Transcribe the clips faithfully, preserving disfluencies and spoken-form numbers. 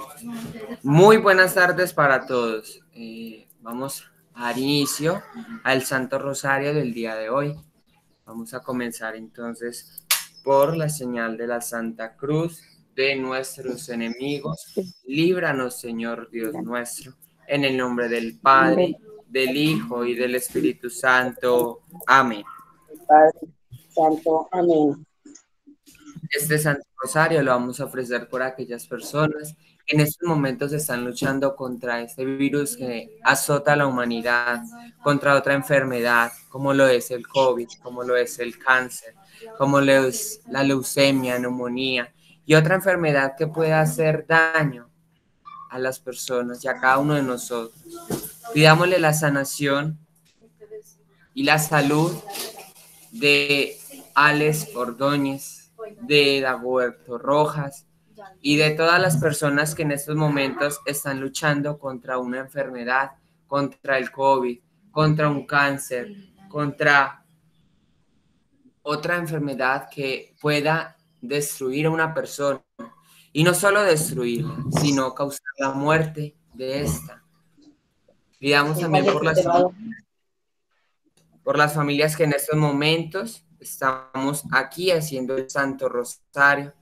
Muy buenas tardes para todos. Eh, vamos a dar inicio al Santo Rosario del día de hoy. Vamos a comenzar entonces por la señal de la Santa Cruz de nuestros enemigos. Líbranos, Señor Dios nuestro, en el nombre del Padre, del Hijo y del Espíritu Santo. Amén. Padre Santo, amén. Este Santo Rosario lo vamos a ofrecer por aquellas personas que en estos momentos están luchando contra este virus que azota a la humanidad, contra otra enfermedad, como lo es el COVID, como lo es el cáncer, como lo es la leucemia, neumonía y otra enfermedad que puede hacer daño a las personas y a cada uno de nosotros. Pidámosle la sanación y la salud de Alex Ordóñez, de Dagoberto Rojas y de todas las personas que en estos momentos están luchando contra una enfermedad, contra el COVID, contra un cáncer, contra otra enfermedad que pueda destruir a una persona. Y no solo destruirla, sino causar la muerte de esta. Pidamos también por las familias por las familias que en estos momentos estamos aquí haciendo el Santo Rosario.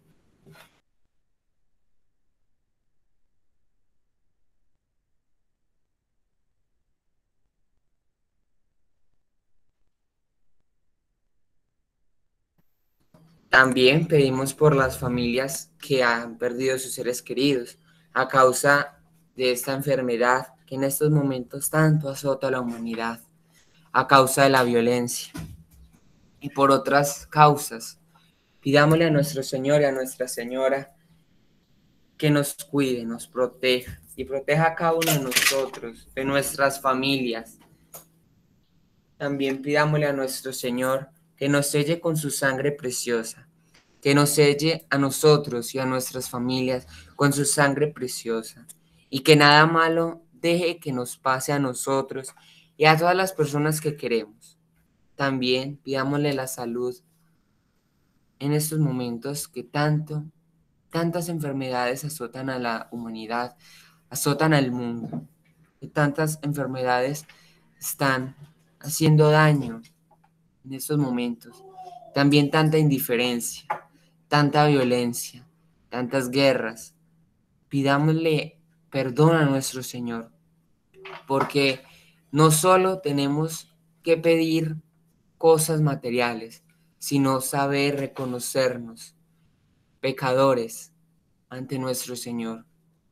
También pedimos por las familias que han perdido sus seres queridos a causa de esta enfermedad que en estos momentos tanto azota a la humanidad, a causa de la violencia y por otras causas. Pidámosle a nuestro Señor y a Nuestra Señora que nos cuide, nos proteja y proteja a cada uno de nosotros, de nuestras familias. También pidámosle a nuestro Señor que nos selle con su sangre preciosa, que nos selle a nosotros y a nuestras familias con su sangre preciosa, y que nada malo deje que nos pase a nosotros y a todas las personas que queremos. También pidámosle la salud en estos momentos que tanto, tantas enfermedades azotan a la humanidad, azotan al mundo, que tantas enfermedades están haciendo daño en estos momentos. También tanta indiferencia, tanta violencia, tantas guerras. Pidámosle perdón a nuestro Señor, porque no solo tenemos que pedir cosas materiales, sino saber reconocernos pecadores ante nuestro Señor.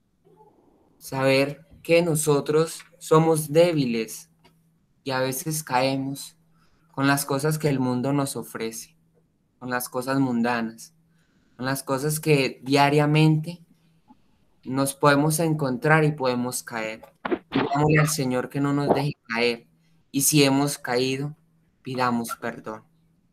Saber que nosotros somos débiles y a veces caemos con las cosas que el mundo nos ofrece, con las cosas mundanas, con las cosas que diariamente nos podemos encontrar y podemos caer. Pidámosle al Señor que no nos deje caer, y si hemos caído, pidamos perdón.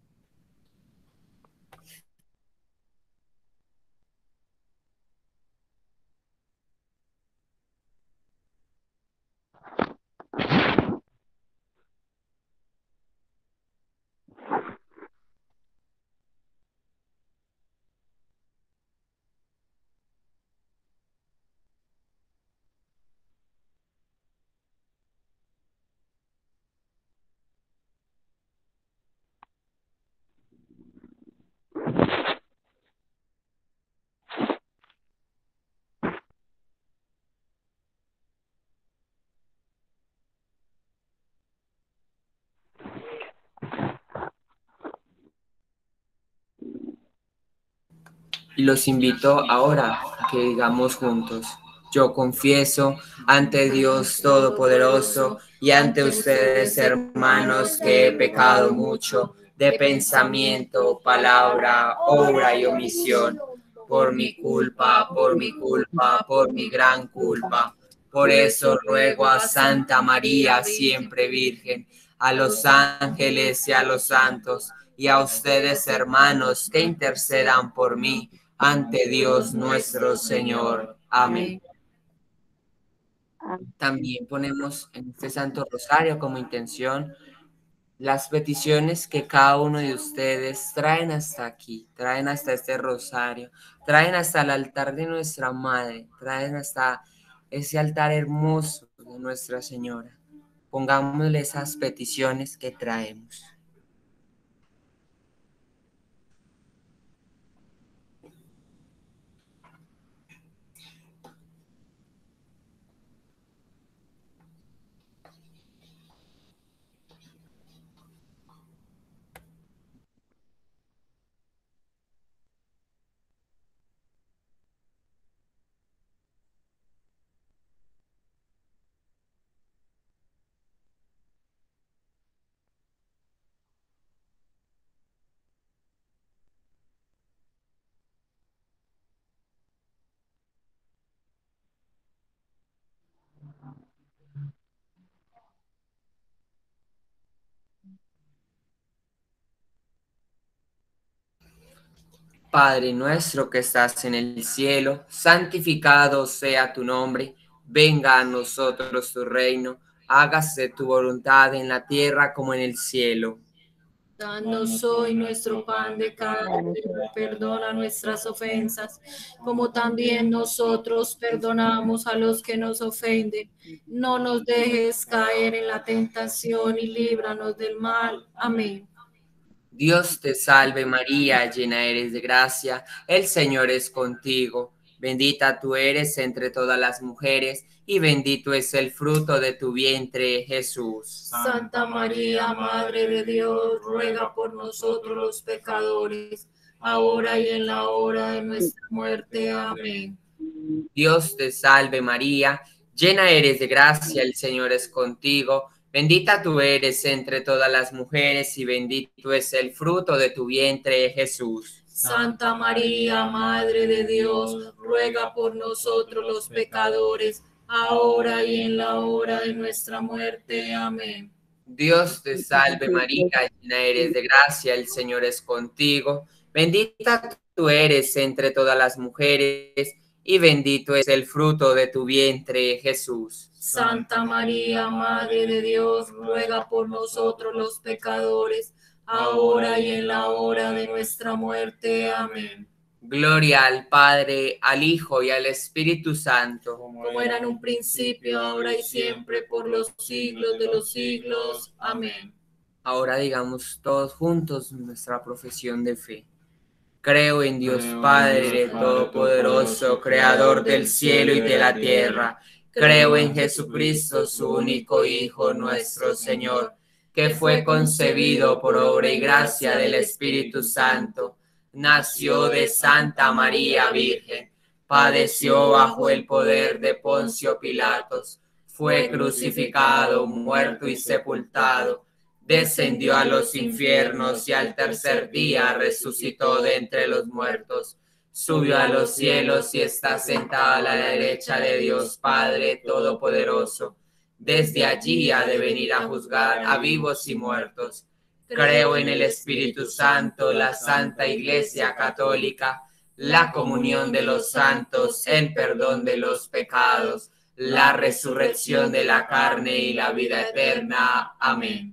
Y los invito ahora a que digamos juntos: yo confieso ante Dios Todopoderoso y ante ustedes, hermanos, que he pecado mucho de pensamiento, palabra, obra y omisión, por mi culpa, por mi culpa, por mi gran culpa. Por eso ruego a Santa María, siempre Virgen, a los ángeles y a los santos, y a ustedes, hermanos, que intercedan por mí ante Dios nuestro Señor. Amén. También ponemos en este Santo Rosario como intención las peticiones que cada uno de ustedes traen hasta aquí, traen hasta este rosario, traen hasta el altar de nuestra Madre, traen hasta ese altar hermoso de Nuestra Señora. Pongámosle esas peticiones que traemos. Padre nuestro que estás en el cielo, santificado sea tu nombre, venga a nosotros tu reino, hágase tu voluntad en la tierra como en el cielo. Danos hoy nuestro pan de cada día, perdona nuestras ofensas, como también nosotros perdonamos a los que nos ofenden. No nos dejes caer en la tentación y líbranos del mal. Amén. Dios te salve María, llena eres de gracia, el Señor es contigo. Bendita tú eres entre todas las mujeres, y bendito es el fruto de tu vientre, Jesús. Santa María, Madre de Dios, ruega por nosotros los pecadores, ahora y en la hora de nuestra muerte. Amén. Dios te salve María, llena eres de gracia, el Señor es contigo. Bendita tú eres entre todas las mujeres, y bendito es el fruto de tu vientre, Jesús. Santa María, Madre de Dios, ruega por nosotros los pecadores, ahora y en la hora de nuestra muerte. Amén. Dios te salve María, llena eres de gracia, el Señor es contigo. Bendita tú eres entre todas las mujeres, y bendito es el fruto de tu vientre, Jesús. Santa María, Madre de Dios, ruega por nosotros los pecadores, ahora y en la hora de nuestra muerte. Amén. Gloria al Padre, al Hijo y al Espíritu Santo, como era en un principio, ahora y siempre, por los siglos de los siglos. Amén. Ahora digamos todos juntos nuestra profesión de fe. Creo en Dios Padre Todopoderoso, Creador del cielo y de la tierra. Creo en Jesucristo, su único Hijo, nuestro Señor, que fue concebido por obra y gracia del Espíritu Santo. Nació de Santa María Virgen, padeció bajo el poder de Poncio Pilatos, fue crucificado, muerto y sepultado. Descendió a los infiernos y al tercer día resucitó de entre los muertos. Subió a los cielos y está sentado a la derecha de Dios Padre Todopoderoso. Desde allí ha de venir a juzgar a vivos y muertos. Creo en el Espíritu Santo, la Santa Iglesia Católica, la comunión de los santos, el perdón de los pecados, la resurrección de la carne y la vida eterna. Amén.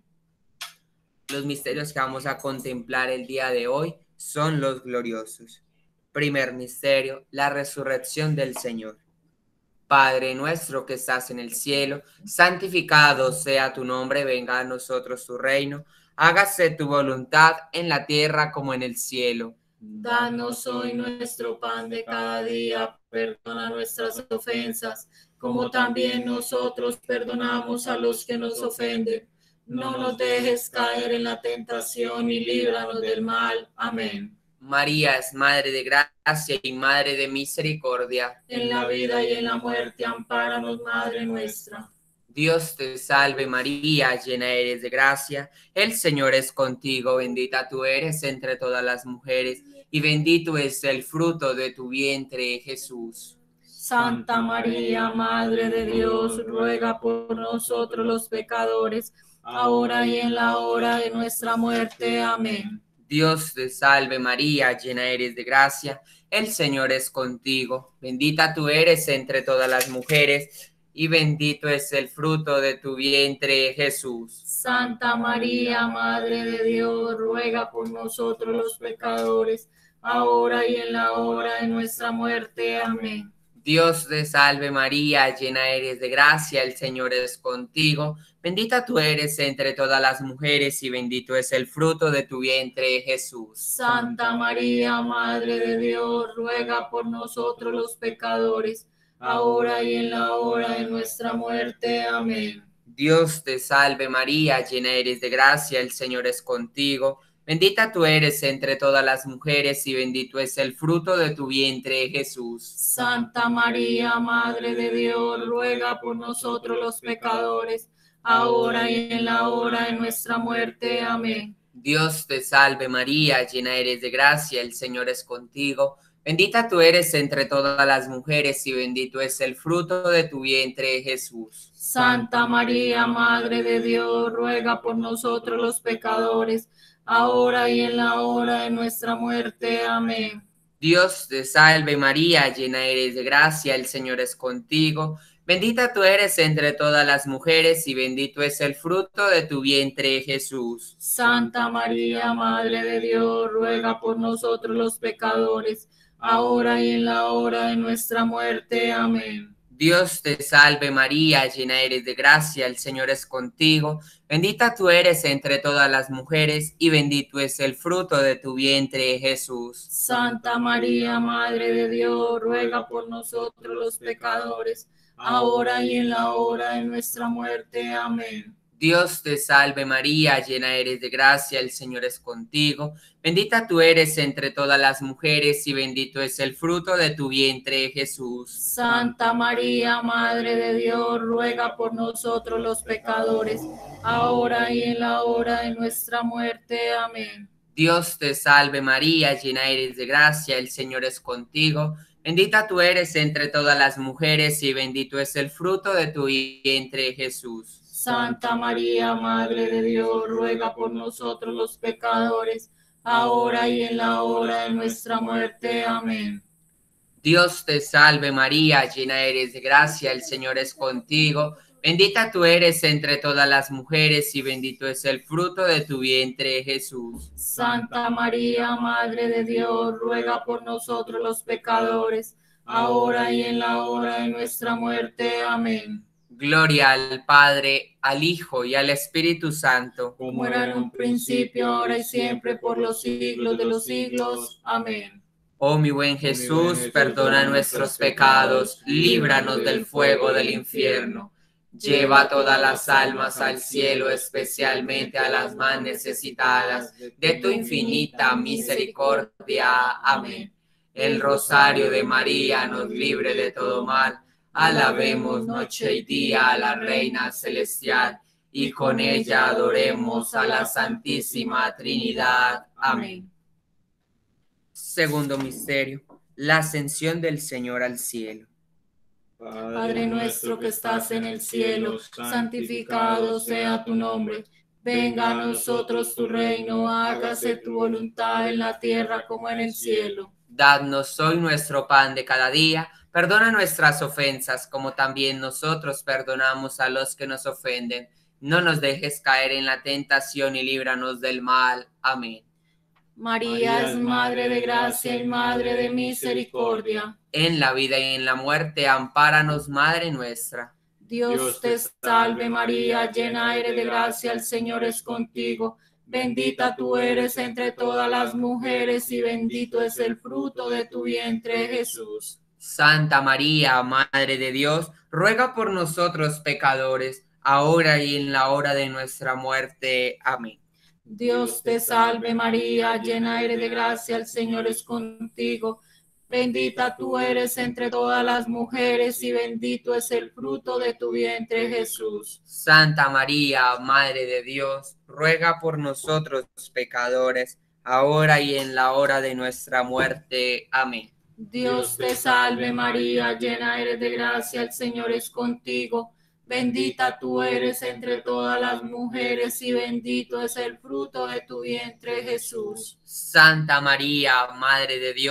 Los misterios que vamos a contemplar el día de hoy son los gloriosos. Primer misterio, la resurrección del Señor. Padre nuestro que estás en el cielo, santificado sea tu nombre, venga a nosotros tu reino, hágase tu voluntad en la tierra como en el cielo. Danos hoy nuestro pan de cada día, perdona nuestras ofensas, como también nosotros perdonamos a los que nos ofenden. No nos dejes caer en la tentación y líbranos del mal. Amén. María es Madre de gracia y Madre de misericordia. En la vida y en la muerte, ampáranos, Madre nuestra. Dios te salve María, llena eres de gracia, el Señor es contigo, bendita tú eres entre todas las mujeres, y bendito es el fruto de tu vientre, Jesús. Santa María, Madre de Dios, ruega por nosotros los pecadores, ahora y en la hora de nuestra muerte. Amén. Dios te salve María, llena eres de gracia, el Señor es contigo, bendita tú eres entre todas las mujeres, y bendito es el fruto de tu vientre, Jesús. Santa María, Madre de Dios, ruega por nosotros los pecadores, ahora y en la hora de nuestra muerte. Amén. Dios te salve María, llena eres de gracia, el Señor es contigo. Bendita tú eres entre todas las mujeres y bendito es el fruto de tu vientre, Jesús. Santa María, Madre de Dios, ruega por nosotros los pecadores, ahora y en la hora de nuestra muerte. Amén. Dios te salve María, llena eres de gracia, el Señor es contigo. Bendita tú eres entre todas las mujeres y bendito es el fruto de tu vientre, Jesús. Santa María, Madre de Dios, ruega por nosotros los pecadores, ahora y en la hora de nuestra muerte. Amén. Dios te salve María, llena eres de gracia, el Señor es contigo. Bendita tú eres entre todas las mujeres y bendito es el fruto de tu vientre, Jesús. Santa María, Madre de Dios, ruega por nosotros los pecadores, ahora y en la hora de nuestra muerte. Amén. Dios te salve María, llena eres de gracia, el Señor es contigo. Bendita tú eres entre todas las mujeres y bendito es el fruto de tu vientre, Jesús. Santa María, Madre de Dios, ruega por nosotros los pecadores, ahora y en la hora de nuestra muerte. Amén. Dios te salve María, llena eres de gracia, el Señor es contigo. Bendita tú eres entre todas las mujeres y bendito es el fruto de tu vientre, Jesús. Santa María, Madre de Dios, ruega por nosotros los pecadores, ahora y en la hora de nuestra muerte. Amén. Dios te salve María, llena eres de gracia, el Señor es contigo. Bendita tú eres entre todas las mujeres y bendito es el fruto de tu vientre, Jesús. Santa María, Madre de Dios, ruega por nosotros los pecadores, ahora y en la hora de nuestra muerte. Amén. Dios te salve María, llena eres de gracia, el Señor es contigo. Bendita tú eres entre todas las mujeres y bendito es el fruto de tu vientre, Jesús. Santa María, Madre de Dios, ruega por nosotros los pecadores, ahora y en la hora de nuestra muerte. Amén. Dios te salve María, llena eres de gracia, el Señor es contigo. Bendita tú eres entre todas las mujeres y bendito es el fruto de tu vientre, Jesús. Santa María, Madre de Dios, ruega por nosotros los pecadores, ahora y en la hora de nuestra muerte. Amén. Gloria al Padre, al Hijo y al Espíritu Santo. Como era en un principio, ahora y siempre, por los siglos de los siglos. Amén. Oh mi buen Jesús, perdona nuestros pecados, líbranos del fuego del infierno. Lleva todas las almas al cielo, especialmente a las más necesitadas de tu infinita misericordia. Amén. El rosario de María nos libre de todo mal. Alabemos noche y día a la Reina Celestial, y con ella adoremos a la Santísima Trinidad. Amén. Segundo misterio, la ascensión del Señor al cielo. Padre nuestro que estás en el cielo, santificado sea tu nombre. Venga a nosotros tu reino, hágase tu voluntad en la tierra como en el cielo. Dadnos hoy nuestro pan de cada día. Perdona nuestras ofensas, como también nosotros perdonamos a los que nos ofenden. No nos dejes caer en la tentación y líbranos del mal. Amén. María es Madre de gracia y Madre de misericordia. En la vida y en la muerte, ampáranos, Madre nuestra. Dios te salve María, llena eres de gracia, el Señor es contigo. Bendita tú eres entre todas las mujeres y bendito es el fruto de tu vientre, Jesús. Santa María, Madre de Dios, ruega por nosotros pecadores, ahora y en la hora de nuestra muerte. Amén. Dios te salve María, llena eres de gracia, el Señor es contigo. Bendita tú eres entre todas las mujeres y bendito es el fruto de tu vientre, Jesús. Santa María, Madre de Dios, ruega por nosotros pecadores, ahora y en la hora de nuestra muerte. Amén. Dios te salve María, llena eres de gracia, el Señor es contigo. Bendita tú eres entre todas las mujeres y bendito es el fruto de tu vientre, Jesús. Santa María, Madre de Dios,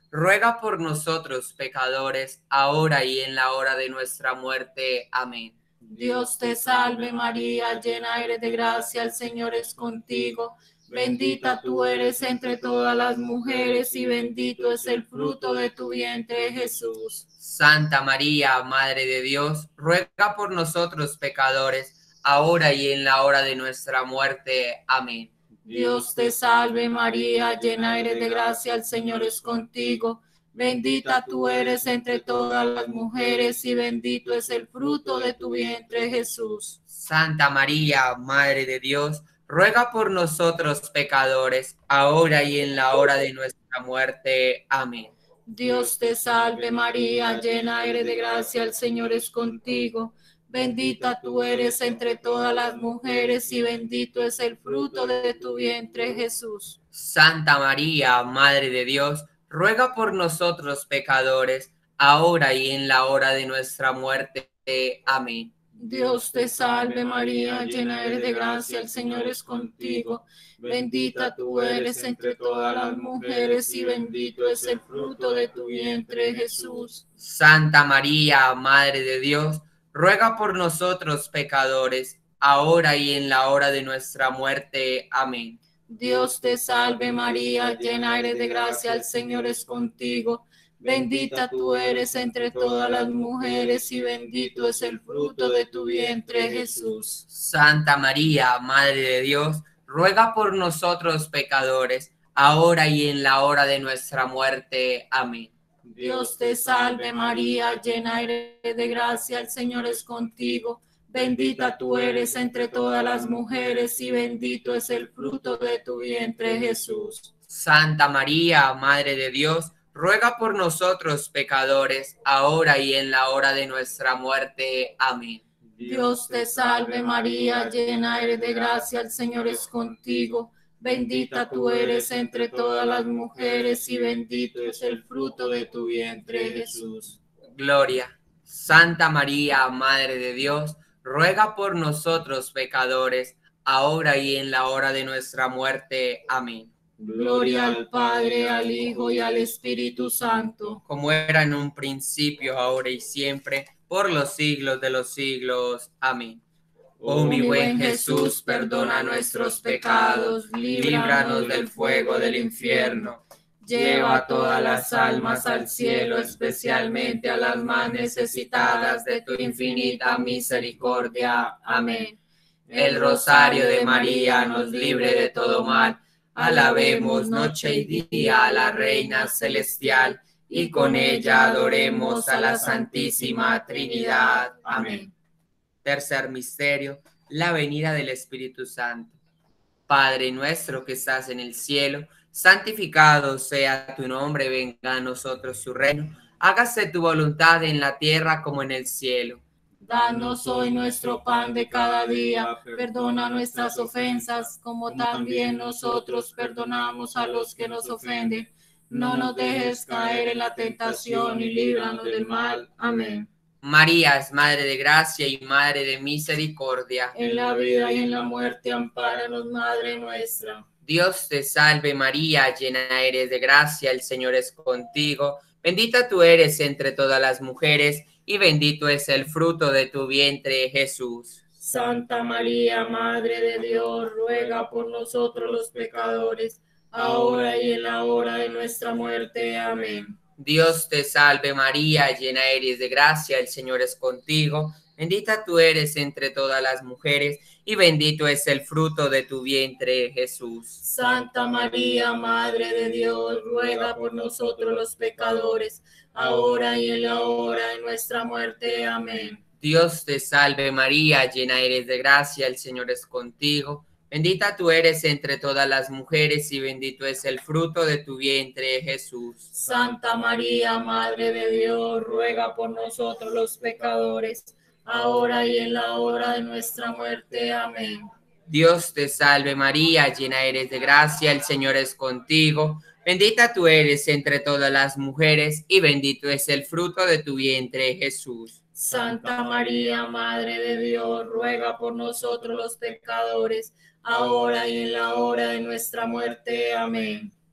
ruega por nosotros pecadores, ahora y en la hora de nuestra muerte. Amén. Dios te salve María, llena eres de gracia, el Señor es contigo. Bendita tú eres entre todas las mujeres y bendito es el fruto de tu vientre, Jesús. Santa María, Madre de Dios, ruega por nosotros pecadores, ahora y en la hora de nuestra muerte. Amén. Dios te salve María, llena eres de gracia, el Señor es contigo. Bendita tú eres entre todas las mujeres y bendito es el fruto de tu vientre, Jesús. Santa María, Madre de Dios, ruega por nosotros pecadores, ahora y en la hora de nuestra muerte. Amén. Dios te salve María, llena eres de gracia, el Señor es contigo. Bendita tú eres entre todas las mujeres y bendito es el fruto de tu vientre, Jesús. Santa María, Madre de Dios, ruega por nosotros pecadores, ahora y en la hora de nuestra muerte. Amén. Dios te salve María, llena eres de gracia, el Señor es contigo. Bendita tú eres entre todas las mujeres y bendito es el fruto de tu vientre, Jesús. Santa María, Madre de Dios, ruega por nosotros pecadores, ahora y en la hora de nuestra muerte. Amén. Dios te salve María, llena eres de gracia, el Señor es contigo. Bendita tú eres entre todas las mujeres y bendito es el fruto de tu vientre, Jesús. Santa María, Madre de Dios, ruega por nosotros pecadores, ahora y en la hora de nuestra muerte. Amén. Dios te salve María, llena eres de gracia, el Señor es contigo. Bendita tú eres entre todas las mujeres y bendito es el fruto de tu vientre, Jesús. Santa María, Madre de Dios, ruega por nosotros pecadores, ahora y en la hora de nuestra muerte. Amén. Dios te salve María, llena eres de gracia, el Señor es contigo. Bendita tú eres entre todas las mujeres y bendito es el fruto de tu vientre, Jesús. Gloria. Santa María, Madre de Dios, ruega por nosotros pecadores, ahora y en la hora de nuestra muerte. Amén. Gloria al Padre, al Hijo y al Espíritu Santo. Como era en un principio, ahora y siempre, por los siglos de los siglos. Amén. Oh mi buen Jesús, perdona nuestros pecados, líbranos del fuego del infierno. Lleva todas las almas al cielo, especialmente a las más necesitadas de tu infinita misericordia. Amén. El rosario de María nos libre de todo mal. Alabemos noche y día a la Reina Celestial, y con ella adoremos a la Santísima Trinidad. Amén. Tercer misterio, la venida del Espíritu Santo. Padre nuestro que estás en el cielo, santificado sea tu nombre, venga a nosotros tu reino. Hágase tu voluntad en la tierra como en el cielo. Danos hoy nuestro pan de cada día, perdona nuestras ofensas, como también nosotros perdonamos a los que nos ofenden. No nos dejes caer en la tentación y líbranos del mal. Amén. María es Madre de Gracia y Madre de Misericordia. En la vida y en la muerte, ampáranos, Madre nuestra. Dios te salve María, llena eres de gracia, el Señor es contigo. Bendita tú eres entre todas las mujeres, y bendito es el fruto de tu vientre, Jesús. Santa María, Madre de Dios, ruega por nosotros los pecadores, ahora y en la hora de nuestra muerte. Amén. Dios te salve María, llena eres de gracia, el Señor es contigo. Bendita tú eres entre todas las mujeres, y bendito es el fruto de tu vientre, Jesús. Santa María, Madre de Dios, ruega por nosotros los pecadores, ahora y en la hora de nuestra muerte. Amén. Dios te salve María, llena eres de gracia, el Señor es contigo. Bendita tú eres entre todas las mujeres, y bendito es el fruto de tu vientre, Jesús. Santa María, Madre de Dios, ruega por nosotros los pecadores, ahora y en la hora de nuestra muerte. Amén. Dios te salve María, llena eres de gracia, el Señor es contigo. Bendita tú eres entre todas las mujeres, y bendito es el fruto de tu vientre, Jesús. Santa María, Madre de Dios, ruega por nosotros los pecadores, ahora y en la hora de nuestra muerte. Amén.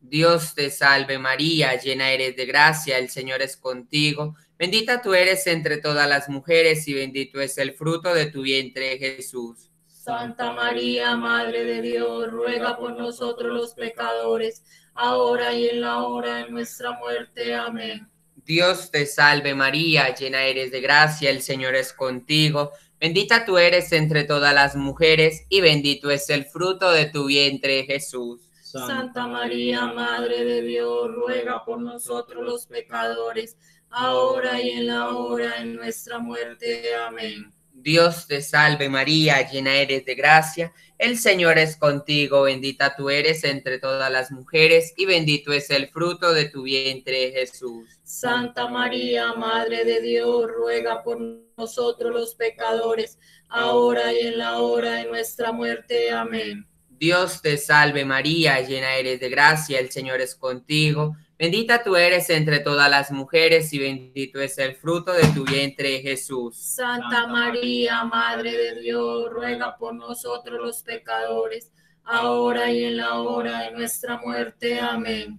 Dios te salve María, llena eres de gracia, el Señor es contigo. Bendita tú eres entre todas las mujeres y bendito es el fruto de tu vientre, Jesús. Santa María, Madre de Dios, ruega por nosotros los pecadores, ahora y en la hora de nuestra muerte. Amén. Dios te salve María, llena eres de gracia, el Señor es contigo. Bendita tú eres entre todas las mujeres y bendito es el fruto de tu vientre, Jesús. Santa María, Madre de Dios, ruega por nosotros los pecadores, ahora y en la hora de nuestra muerte. Amén. Dios te salve María, llena eres de gracia, el Señor es contigo, bendita tú eres entre todas las mujeres y bendito es el fruto de tu vientre, Jesús. Santa María, Madre de Dios, ruega por nosotros los pecadores, ahora y en la hora de nuestra muerte. Amén. Dios te salve María, llena eres de gracia, el Señor es contigo, bendita tú eres entre todas las mujeres y bendito es el fruto de tu vientre, Jesús. Santa María, Madre de Dios, ruega por nosotros los pecadores, ahora y en la hora de nuestra muerte. Amén.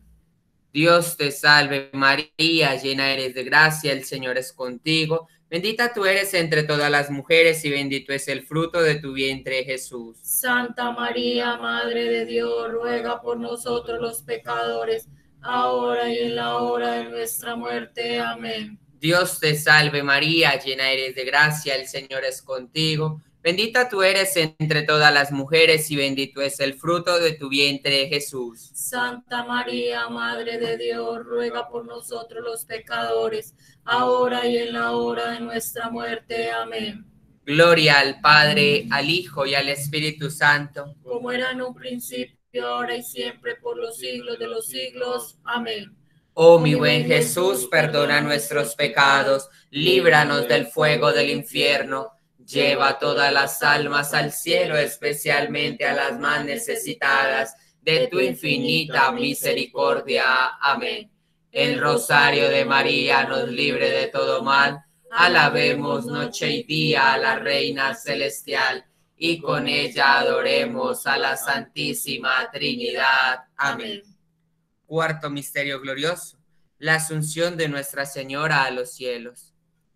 Dios te salve María, llena eres de gracia, el Señor es contigo, bendita tú eres entre todas las mujeres y bendito es el fruto de tu vientre, Jesús. Santa María, Madre de Dios, ruega por nosotros los pecadores, ahora y en la hora de nuestra muerte. Amén. Dios te salve María, llena eres de gracia, el Señor es contigo, bendita tú eres entre todas las mujeres y bendito es el fruto de tu vientre, Jesús. Santa María, Madre de Dios, ruega por nosotros los pecadores, ahora y en la hora de nuestra muerte. Amén. Gloria al Padre, al Hijo y al Espíritu Santo, como era en un principio, ahora y siempre, por los siglos de los siglos. Amén. Oh mi buen Jesús, perdona nuestros pecados, líbranos del fuego del infierno, lleva todas las almas al cielo, especialmente a las más necesitadas de tu infinita misericordia. Amén. El rosario de María nos libre de todo mal. Alabemos noche y día a la Reina Celestial, y con ella adoremos a la Santísima Trinidad. Amén. Cuarto misterio glorioso, la asunción de Nuestra Señora a los cielos.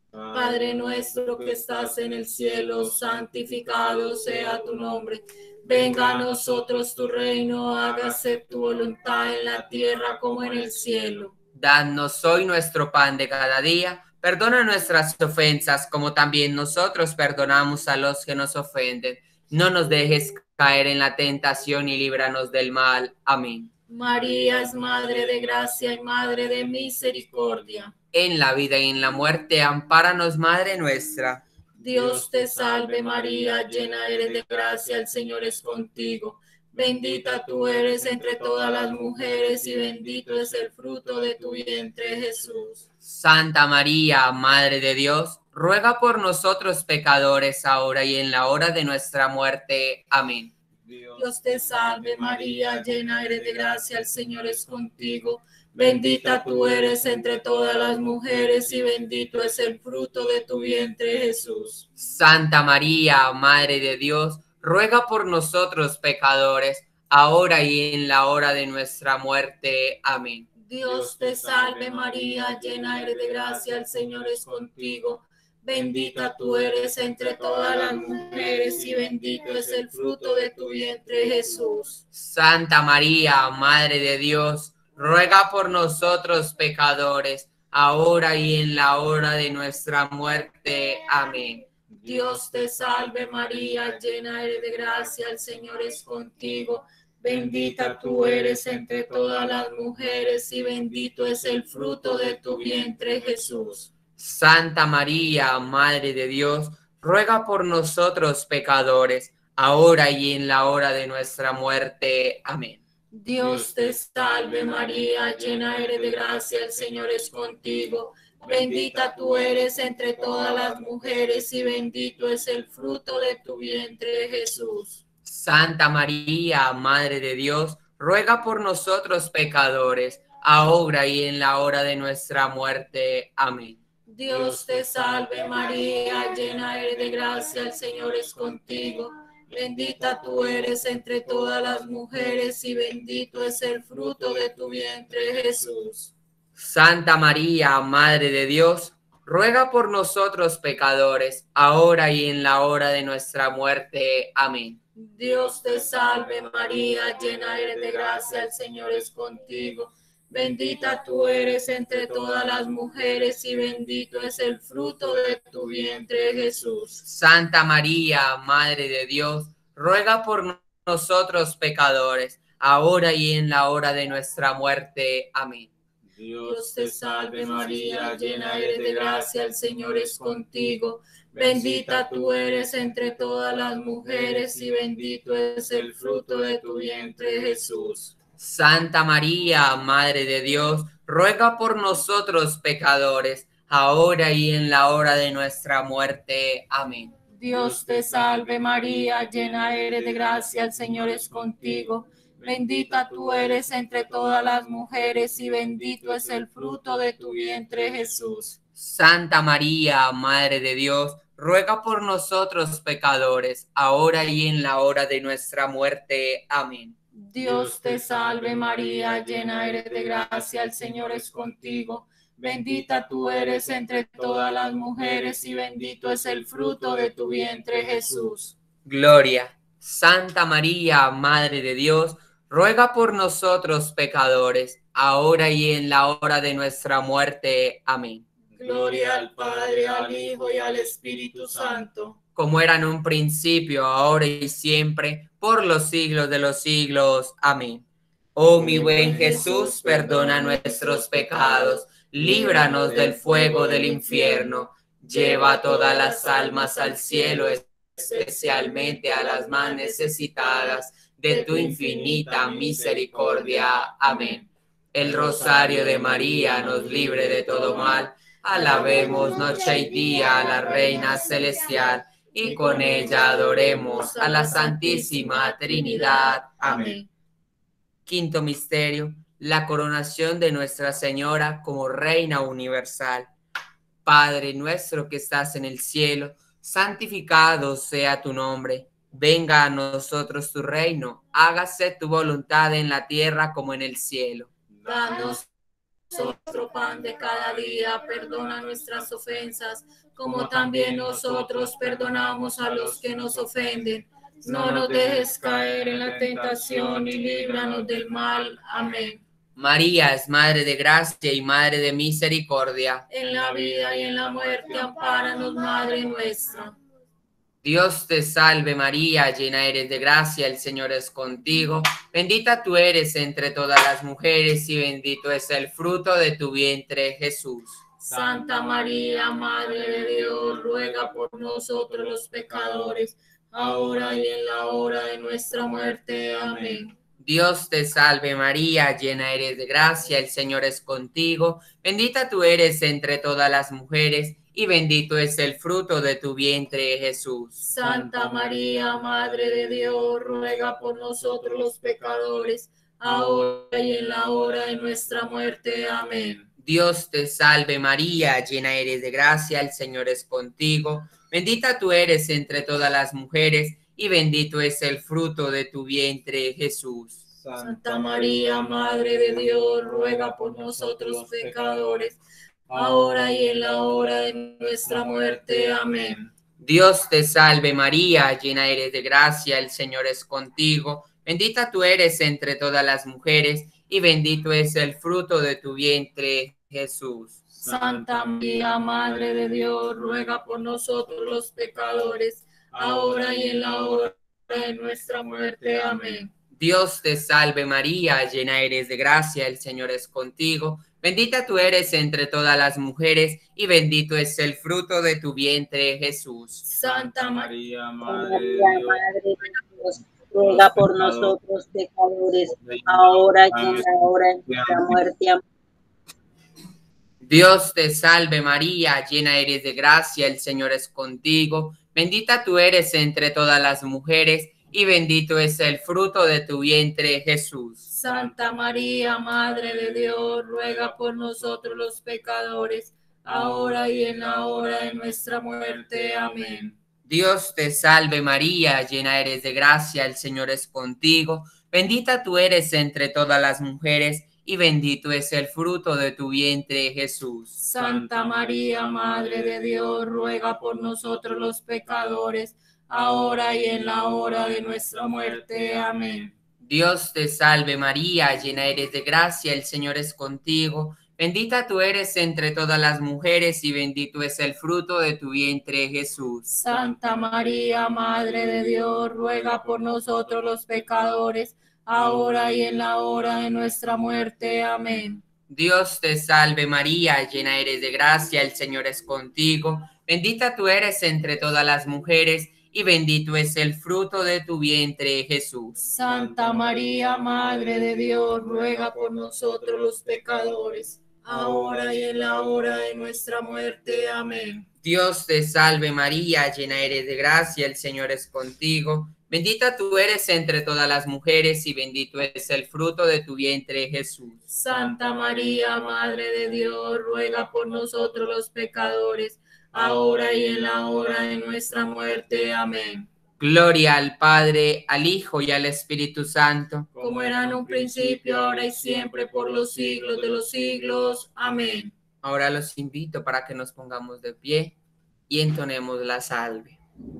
Padre nuestro que estás en el cielo, santificado sea tu nombre. Venga a nosotros tu reino, hágase tu voluntad en la tierra como en el cielo. Danos hoy nuestro pan de cada día. Perdona nuestras ofensas, como también nosotros perdonamos a los que nos ofenden. No nos dejes caer en la tentación y líbranos del mal. Amén. María es Madre de gracia y Madre de misericordia. En la vida y en la muerte, ampáranos, Madre nuestra. Dios te salve María, llena eres de gracia, el Señor es contigo. Bendita tú eres entre todas las mujeres y bendito es el fruto de tu vientre, Jesús. Santa María, Madre de Dios, ruega por nosotros pecadores, ahora y en la hora de nuestra muerte. Amén. Dios te salve María, llena eres de gracia, el Señor es contigo. Bendita tú eres entre todas las mujeres y bendito es el fruto de tu vientre, Jesús. Santa María, Madre de Dios, ruega por nosotros pecadores, ahora y en la hora de nuestra muerte. Amén. Dios te salve María, llena eres de gracia, el Señor es contigo. Bendita tú eres entre todas las mujeres y bendito es el fruto de tu vientre, Jesús. Santa María, Madre de Dios, ruega por nosotros pecadores, ahora y en la hora de nuestra muerte. Amén. Dios te salve María, llena eres de gracia, el Señor es contigo. Bendita tú eres entre todas las mujeres y bendito es el fruto de tu vientre, Jesús. Santa María, Madre de Dios, ruega por nosotros pecadores, ahora y en la hora de nuestra muerte. Amén. Dios te salve María, llena eres de gracia, el Señor es contigo. Bendita tú eres entre todas las mujeres y bendito es el fruto de tu vientre, Jesús. Santa María, Madre de Dios, ruega por nosotros pecadores, ahora y en la hora de nuestra muerte. Amén. Dios te salve María, llena eres de gracia, el Señor es contigo. Bendita tú eres entre todas las mujeres y bendito es el fruto de tu vientre, Jesús. Santa María, Madre de Dios, ruega por nosotros pecadores, ahora y en la hora de nuestra muerte. Amén. Dios te salve María, llena eres de gracia, el Señor es contigo. Bendita tú eres entre todas las mujeres y bendito es el fruto de tu vientre, Jesús. Santa María, Madre de Dios, ruega por nosotros pecadores, ahora y en la hora de nuestra muerte. Amén. Dios te salve María, llena eres de gracia, el Señor es contigo. Bendita tú eres entre todas las mujeres y bendito es el fruto de tu vientre, Jesús. Santa María, Madre de Dios, ruega por nosotros pecadores, ahora y en la hora de nuestra muerte. Amén. Dios te salve María, llena eres de gracia, el Señor es contigo. Bendita tú eres entre todas las mujeres y bendito es el fruto de tu vientre, Jesús. Santa María, Madre de Dios, ruega por nosotros pecadores, ahora y en la hora de nuestra muerte. Amén. Dios te salve María, llena eres de gracia, el Señor es contigo. Bendita tú eres entre todas las mujeres y bendito es el fruto de tu vientre, Jesús. Gloria. Santa María, Madre de Dios, ruega por nosotros pecadores, ahora y en la hora de nuestra muerte. Amén. Gloria al Padre, al Hijo y al Espíritu Santo. Como era en un principio, ahora y siempre, por los siglos de los siglos. Amén. Oh mi buen Jesús, perdona nuestros pecados, líbranos del fuego del infierno, lleva todas las almas al cielo, especialmente a las más necesitadas de tu infinita misericordia. Amén. El rosario de María nos libre de todo mal. Alabemos noche y día a la Reina Celestial, y con ella adoremos a la Santísima Trinidad. Amén. Quinto misterio, la coronación de Nuestra Señora como Reina Universal. Padre nuestro que estás en el cielo, santificado sea tu nombre. Venga a nosotros tu reino, hágase tu voluntad en la tierra como en el cielo. Danos nuestro pan de cada día, perdona nuestras ofensas, como también nosotros perdonamos a los que nos ofenden. No nos dejes caer en la tentación y líbranos del mal. Amén. María es Madre de Gracia y Madre de Misericordia. En la vida y en la muerte, ampáranos, Madre nuestra. Dios te salve María, llena eres de gracia, el Señor es contigo. Bendita tú eres entre todas las mujeres y bendito es el fruto de tu vientre, Jesús. Santa María, Madre de Dios, ruega por nosotros los pecadores, ahora y en la hora de nuestra muerte. Amén. Dios te salve María, llena eres de gracia, el Señor es contigo. Bendita tú eres entre todas las mujeres y bendito es el fruto de tu vientre, Jesús. Santa María, Madre de Dios, ruega por nosotros los pecadores, ahora y en la hora de nuestra muerte. Amén. Dios te salve María, llena eres de gracia, el Señor es contigo. Bendita tú eres entre todas las mujeres y bendito es el fruto de tu vientre, Jesús. Santa María, Madre de Dios, ruega por nosotros los pecadores, ahora y en la hora de nuestra muerte. Amén. Dios te salve María, llena eres de gracia, el Señor es contigo. Bendita tú eres entre todas las mujeres y bendito es el fruto de tu vientre, Jesús. Santa María, Madre de Dios, ruega por nosotros los pecadores, ahora y en la hora de nuestra muerte. Amén. Dios te salve María, llena eres de gracia, el Señor es contigo. Bendita tú eres entre todas las mujeres y bendito es el fruto de tu vientre, Jesús. Santa María, Madre de Dios, ruega por nosotros pecadores, ahora y en la hora de nuestra muerte. Amén. Dios te salve María, llena eres de gracia, el Señor es contigo. Bendita tú eres entre todas las mujeres y bendito es el fruto de tu vientre, Jesús. Santa María, Madre de Dios, ruega por nosotros los pecadores, ahora y en la hora de nuestra muerte. Amén. Dios te salve María, llena eres de gracia, el Señor es contigo. Bendita tú eres entre todas las mujeres, y bendito es el fruto de tu vientre, Jesús. Santa María, Madre de Dios, ruega por nosotros los pecadores, ahora y en la hora de nuestra muerte. Amén. Dios te salve María, llena eres de gracia, el Señor es contigo. Bendita tú eres entre todas las mujeres, y bendito es el fruto de tu vientre, Jesús. Santa María, Madre de Dios, ruega por nosotros los pecadores, ahora y en la hora de nuestra muerte. Amén. Dios te salve María, llena eres de gracia, el Señor es contigo. Bendita tú eres entre todas las mujeres, y bendito es el fruto de tu vientre, Jesús. Santa María, Madre de Dios, ruega por nosotros los pecadores, ahora y en la hora de nuestra muerte. Amén. Dios te salve María, llena eres de gracia, el Señor es contigo. Bendita tú eres entre todas las mujeres, y bendito es el fruto de tu vientre, Jesús. Santa María, Madre de Dios, ruega por nosotros los pecadores, ahora y en la hora de nuestra muerte. Amén. Gloria al Padre, al Hijo y al Espíritu Santo, como era en un principio, ahora y siempre, por los siglos de los siglos. Amén. Ahora los invito para que nos pongamos de pie y entonemos la salve.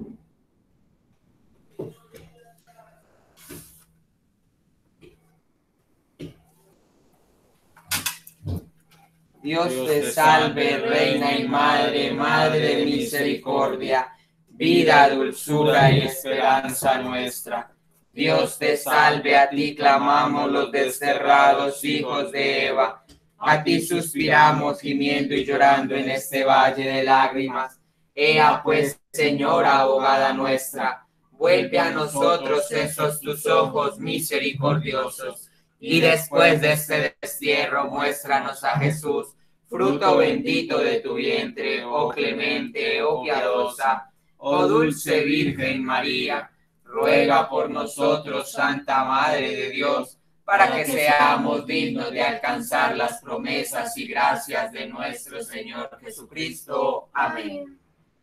Dios te salve, Reina y Madre, Madre de misericordia, vida, dulzura y esperanza nuestra. Dios te salve, a ti clamamos los desterrados hijos de Eva. A ti suspiramos gimiendo y llorando en este valle de lágrimas. Ea pues, Señora, abogada nuestra, vuelve a nosotros esos tus ojos misericordiosos. Y después de este destierro, muéstranos a Jesús, fruto bendito de tu vientre, oh clemente, oh piadosa, oh dulce Virgen María. Ruega por nosotros, Santa Madre de Dios, para que seamos dignos de alcanzar las promesas y gracias de nuestro Señor Jesucristo. Amén.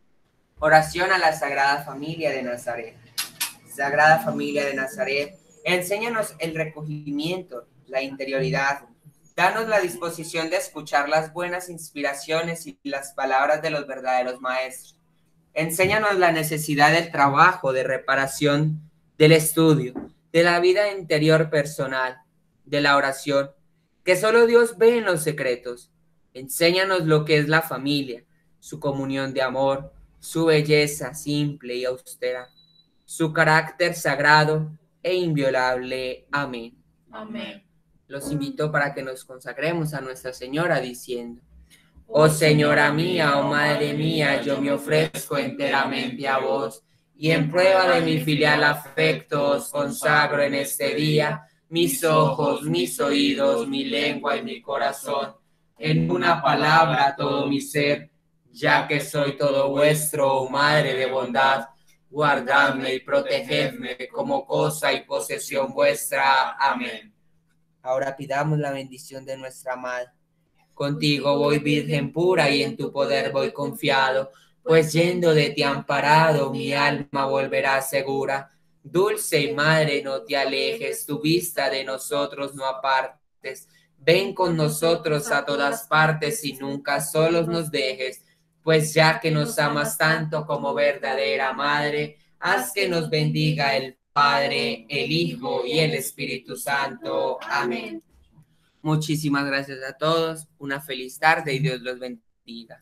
Oración a la Sagrada Familia de Nazaret. Sagrada Familia de Nazaret, enséñanos el recogimiento, la interioridad. Danos la disposición de escuchar las buenas inspiraciones y las palabras de los verdaderos maestros. Enséñanos la necesidad del trabajo, de reparación, del estudio, de la vida interior personal, de la oración, que solo Dios ve en los secretos. Enséñanos lo que es la familia, su comunión de amor, su belleza simple y austera, su carácter sagrado e inviolable. Amén. Amén. Los invito para que nos consagremos a Nuestra Señora diciendo: Oh Señora mía, oh Madre mía, yo me ofrezco enteramente a vos, y en prueba de mi filial afecto os consagro en este día mis ojos, mis oídos, mi lengua y mi corazón, en una palabra todo mi ser, ya que soy todo vuestro, oh Madre de bondad. Guardadme y protegedme como cosa y posesión vuestra. Amén. Ahora pidamos la bendición de nuestra Madre. Contigo voy, Virgen pura, y en tu poder voy confiado, pues yendo de ti amparado, mi alma volverá segura. Dulce y Madre, no te alejes, tu vista de nosotros no apartes. Ven con nosotros a todas partes y nunca solos nos dejes, pues ya que nos amas tanto como verdadera Madre, haz que nos bendiga el Padre, el Hijo y el Espíritu Santo. Amén. Muchísimas gracias a todos, una feliz tarde y Dios los bendiga.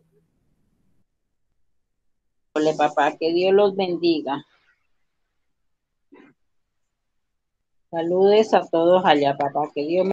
Hola, papá, que Dios los bendiga. Saludes a todos allá, papá, que Dios